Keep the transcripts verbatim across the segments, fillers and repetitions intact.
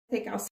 هيك عصير.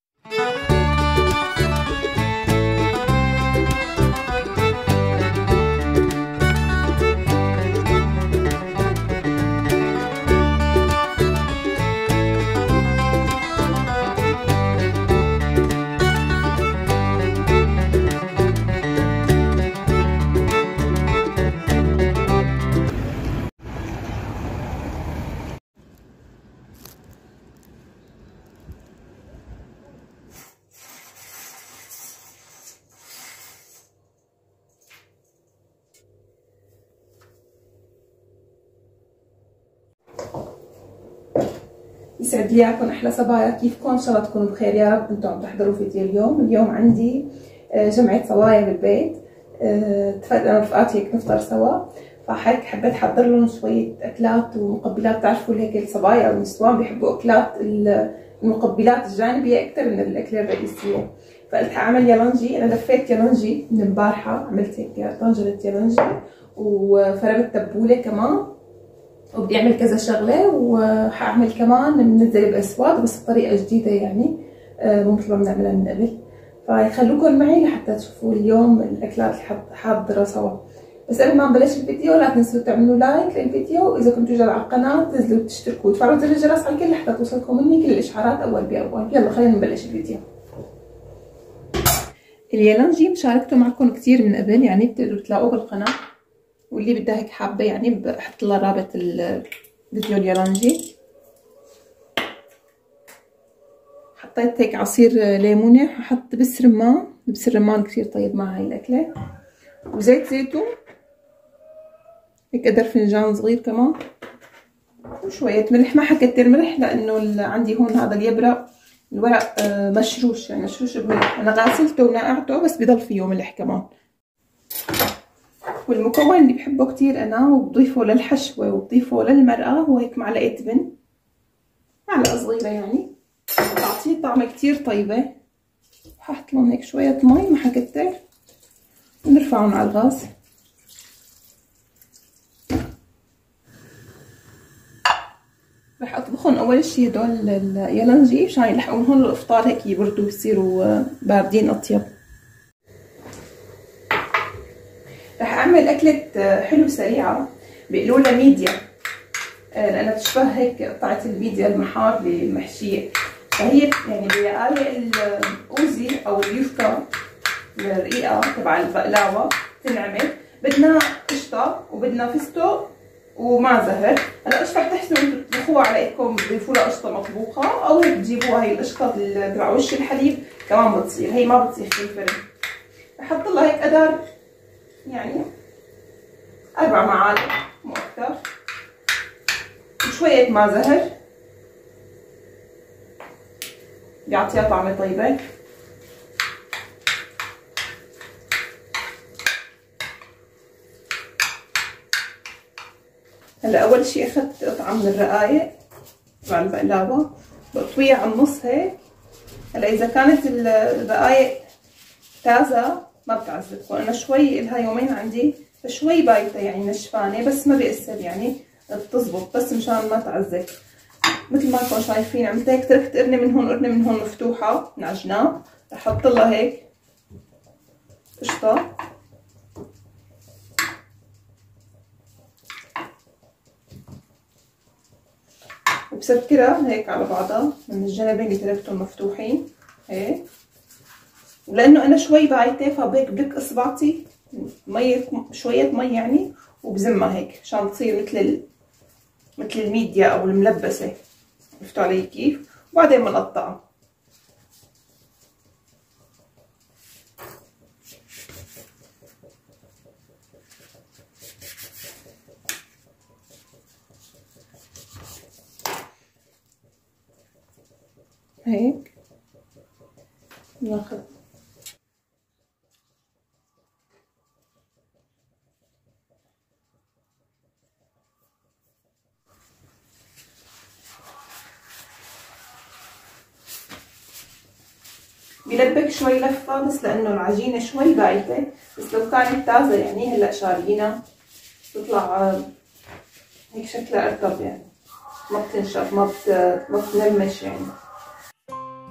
يسعد لي اياكم احلى صبايا، كيفكم؟ ان شاء الله تكونوا بخير يا رب. انتم عم تحضروا فيديو اليوم. اليوم عندي جمعة صبايا بالبيت، اتفقنا رفقاتي هيك نفطر سوا، فهيك حبيت احضر لهم شوية اكلات ومقبلات. بتعرفوا هيك الصبايا والنسوان بيحبوا اكلات المقبلات الجانبية اكثر من الاكلة الرئيسية، فقلت حاعمل يالنجي. انا لفيت يالنجي من البارحة، عملت هيك طنجرة يالنجي وفرمت تبولة كمان، وبدي اعمل كذا شغله، وحاعمل كمان منزل باسود بس بطريقه جديده يعني مو مثل ما بنعملها من قبل. فخلوكم معي لحتى تشوفوا اليوم الاكلات اللي حاضره سوا. بس قبل ما نبلش الفيديو لا تنسوا تعملوا لايك للفيديو، واذا كنتوا جديد على القناه تنزلوا تشتركوا وتفعلوا زر الجرس على الكل لحتى توصلكم مني كل الاشعارات اول باول. يلا خلينا نبلش الفيديو. اليالنجي مشاركته معكم كثير من قبل، يعني بتقدروا تلاقوه بالقناه، واللي بدها هيك حابه يعني بحط لها رابط الفيديو اليالنجي. حطيت هيك عصير ليمونه، ححط دبس رمان، دبس الرمان كثير طيب مع هاي الاكله، وزيت زيتون هيك قدر فنجان صغير كمان، وشويه ملح. ما حكتر ملح لانه عندي هون هذا اليبرق الورق مشروش، يعني مشروش بملح. انا غاسلته ونقعته بس بضل فيه ملح كمان. والمكون اللي بحبه كتير انا وبضيفه للحشوه وبضيفه للمرقه هو هيك معلقه تبن، معلقه صغيره يعني، بتعطيه طعمه كتير طيبه. ححط لهم هيك شويه مي، ما حكتر، ونرفعهم على الغاز. رح اطبخهم اول شي هدول اليالنجي مشان يلحقون هون الافطار هيك يبردوا ويصيروا باردين اطيب. رح اعمل اكلة حلو سريعة بيقولوا لها ميديا، لانها بتشبه هيك قطعة الميديا المحار المحشية، فهي يعني برقايق الاوزي او اليوفكا الرقيقة تبع البقلاوة تنعمل. بدنا قشطة وبدنا فستق ومع زهر. هلا قشطة بتحسنوا انتم تطبخوها على ايدكم، تضيفوا لها قشطة مطبوخة او هيك تجيبوها هي القشطة تبع وش الحليب كمان بتصير، هي ما بتسيح بالفرن. بحط لها هيك قدر يعني أربع معالق مو أكثر، وشوية ماء زهر بيعطيها طعمة طيبة. هلا أول شي أخذت قطعة من الرقايق تبع البقلاوة بقطويها على النص هيك. هلا إذا كانت الرقايق تازة ما بتعذبكم، أنا شوي إلها يومين عندي فشوي بايته يعني نشفانه، بس ما بيأثر يعني بتزبط، بس مشان ما تعذب. مثل ما انتم شايفين عملت هيك، تركت قرنه من هون قرنه من هون مفتوحه من على الجناب، رح احط لها هيك قشطه وبسكرها هيك على بعضها من الجنبين اللي تركتهم مفتوحين هيك. ولانه انا شوي بايته فبهيك بدك اصبعتي مية، شوية مي يعني، وبزمها هيك عشان تصير مثل ال... مثل الميديا او الملبسة. عرفتوا علي كيف؟ وبعدين بنقطعها. هيك ناخذ بلبك شوي لفه، بس لانه العجينه شوي بايته، بس لو كانت تازه يعني هلا شاريينها بتطلع هيك شكلها ارطب يعني، ما بتنشف ما بت... ما بتنمش يعني.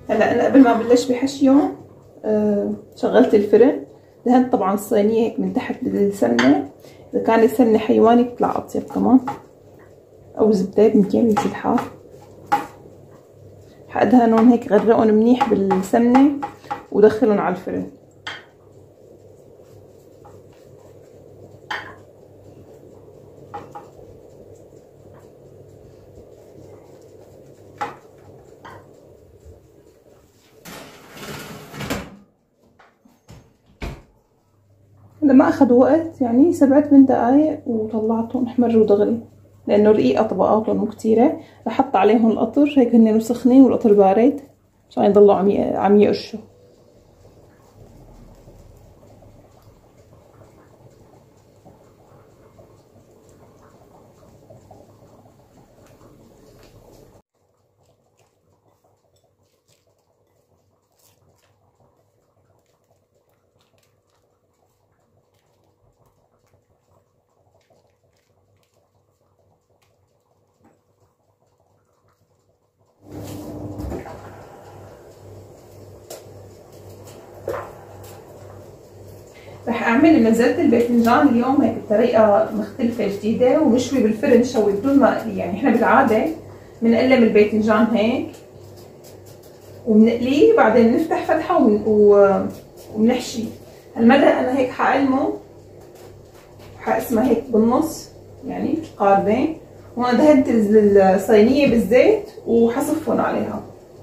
هلا انا قبل ما بلش بحشيهم آه شغلت الفرن، دهنت طبعا الصينيه هيك من تحت بالسمنه، اذا كانت سمنه حيواني بتطلع اطيب كمان، او زبده يمكن يصير حار. حادهنهم هيك غرقهم منيح بالسمنه ودخلهم على الفرن. هذا ما اخذ وقت، يعني سبع ثمان دقايق وطلعتهم احمروا دغري، لانه رقيقه طبقاتهم مو كثيره. رح احط عليهم القطر هيك هن سخنين والقطر بارد عشان يضلوا عم عم يقرشوا. رح اعمل مزازة الباذنجان اليوم هيك بطريقه مختلفه جديده، ومشوي بالفرن شوي بدون ما اقلي. يعني احنا بالعاده بنقلم الباذنجان هيك وبنقليه بعدين بنفتح فتحه وبنحشي. هالمره انا هيك حقلمه حقسمها هيك بالنص، يعني قاربين، وانا دهنت الصينيه بالزيت وحصفهم عليها.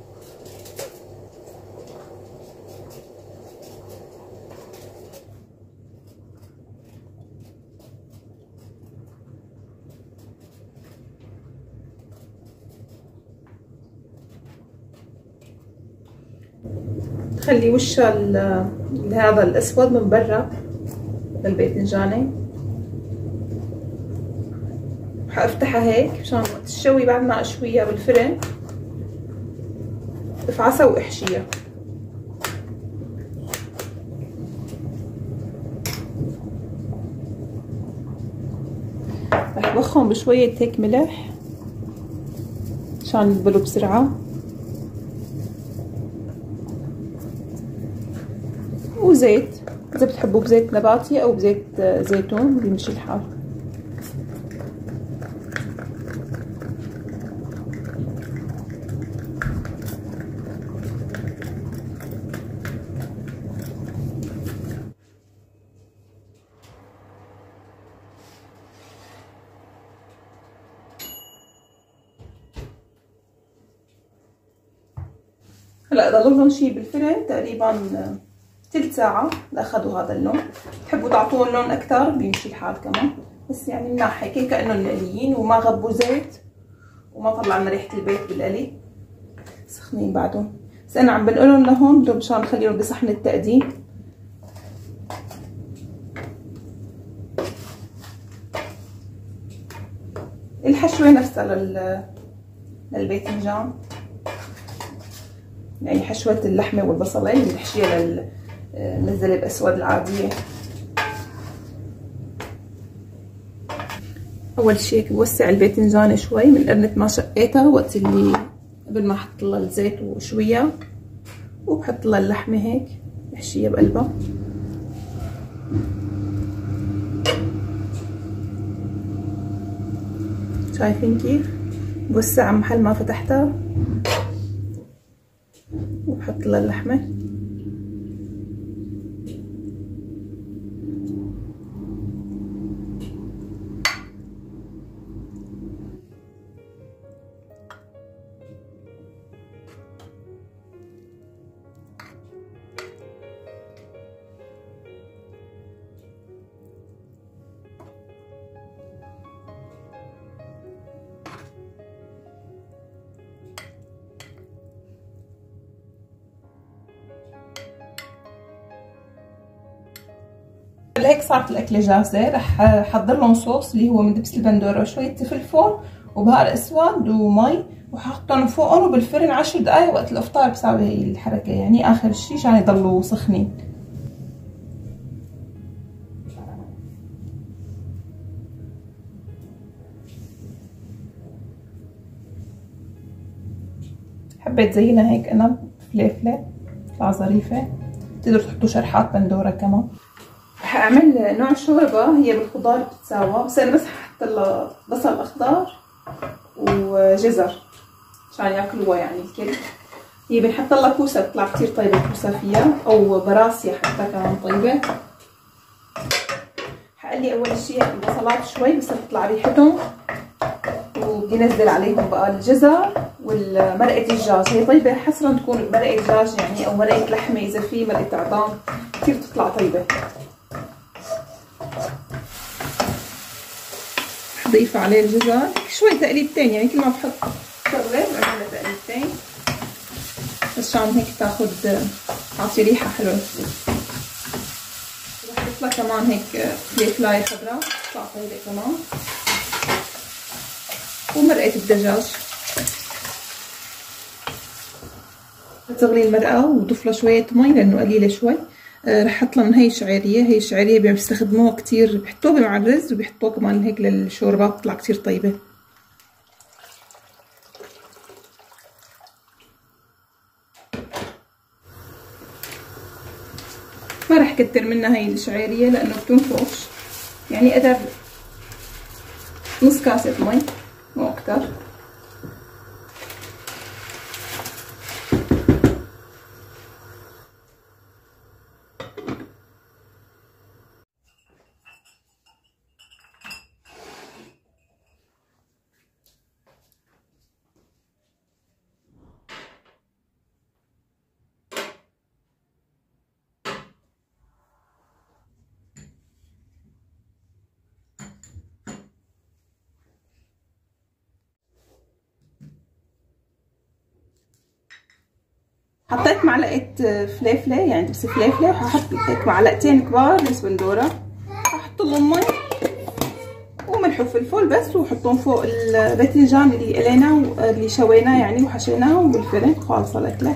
تخلي وشها هذا الاسود من برا للباذنجانه. حافتحها هيك مشان وقت الشوي بعد ما اشويها بالفرن افعصها واحشيها. رح بخهم بشويه هيك ملح مشان يذبلوا بسرعه، وزيت اذا بتحبوا بزيت نباتي او بزيت زيتون بيمشي الحال. هلا ضل لهم شي بالفرن تقريبا ثلث ساعة لأخذوا هذا اللون. تحبوا تعطوهم لون أكثر بيمشي الحال كمان، بس يعني مناح هيك كأنهم مقليين وما غبوا زيت وما طلع لنا ريحة البيت بالقلي. سخنين بعدهم، بس أنا عم بنقلهم لهون مشان نخليهم بصحن التقديم. الحشوة نفسها لل للباذنجان، يعني حشوة اللحمة والبصلين اللي بنحشيها للمزلة الأسود العادية. أول شي هيك بوسع الباذنجان شوي من قرنة ما شقيتها وقت اللي قبل ما أحط لها الزيت وشويها، وبحط لها اللحمة هيك بحشيها بقلبها. شايفين كيف بوسع محل ما فتحتها وبحط لها اللحمة. هيك صارت الاكله جاهزه. رح احضر لهم صوص اللي هو من دبس البندوره وشويه فلفل وبهار اسود ومي، وحطهم فوقهم وبالفرن عشر دقائق. وقت الافطار بساوي هي الحركه، يعني اخر شيء عشان يضلوا سخنين. حبيت زينها هيك انا فليفله تطلع ظريفه. تقدروا تحطوا شرحات بندوره كمان. رح اعمل نوع شوربه هي بالخضار بتتساوى، بس انا بس حط لها بصل اخضر وجزر عشان ياكلوها يعني الكل. هي بنحط لها كوسه بتطلع كثير طيبه الكوسه فيها، او براسيا حتى كمان طيبه. حقلي اول شيء البصلات شوي بس تطلع ريحتهم، وبدي انزل عليهم بقى الجزر والمرقه الدجاج. هي طيبه حسرا تكون مرقه دجاج يعني، او مرقه لحمه اذا في مرقه عظام كثير بتطلع طيبه. ضيف عليه الجزر شوي تقليبتين، يعني كل ما بحط شغله بعملها تقليبتين بس عشان هيك تاخذ تعطي ريحه حلوه. رح اضيف لها كمان هيك فليفلايه خضراء تطلع طيبه كمان، ومرقه الدجاج. تغلي المرقه وضيف لها شويه مي لانه قليله شوي. آه رح احط لها من هي الشعيريه. هي الشعيريه بيستخدموها كثير، بيحطوها مع الرز وبيحطوها كمان هيك للشوربه بتطلع كثير طيبه. ما رح كتر منها هي الشعيريه لانه بتنفش، يعني قدر نص كاسه مي مو اكتر. حطيت معلقه فليفله يعني دبس فليفله، وححط هيك معلقتين كبار من بندوره، ححط لهم مي وملح وفلفل بس، وحطهم فوق الباذنجان اللي قليناه اللي شويناه يعني وحشيناه بالفرن. خالصه الاكله.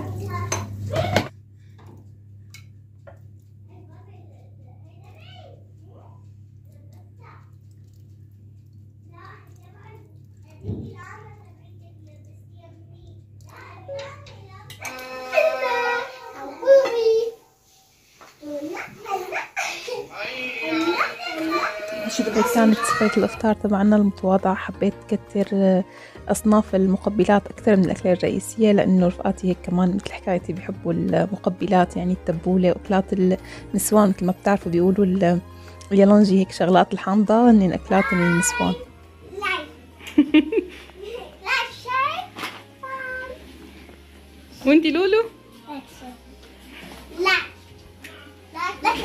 شبه كانت سفرة الإفطار تبعنا المتواضعة. حبيت كتر أصناف المقبلات أكثر من الأكلة الرئيسية، لأنه رفقاتي هيك كمان مثل حكايتي بيحبوا المقبلات، يعني التبولة وأكلات النسوان مثل ما بتعرفوا بيقولوا اليالونجي، هيك شغلات الحامضة هن أكلات النسوان. وانتي لولو؟ لا لا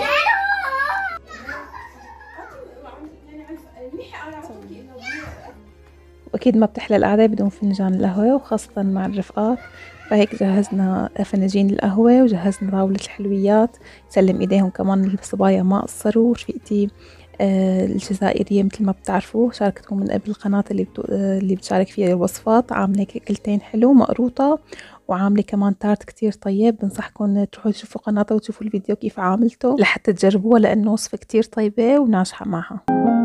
واكيد ما بتحلى القعده بدون فنجان القهوه، وخاصه مع الرفقات. فهيك جهزنا فناجين القهوه وجهزنا طاوله الحلويات. سلم ايديهم كمان الصبايا ما قصروا. رفيقتي آه الجزائريه مثل ما بتعرفوا شاركتكم من قبل القناه اللي بتو... آه اللي بتشارك فيها الوصفات. عامله اكلتين حلو مقروطه، وعامله كمان تارت كتير طيب. بنصحكم تروحوا تشوفوا قناتها وتشوفوا الفيديو كيف عاملته لحتى تجربوها، لانه وصفه كتير طيبه وناجحه معها.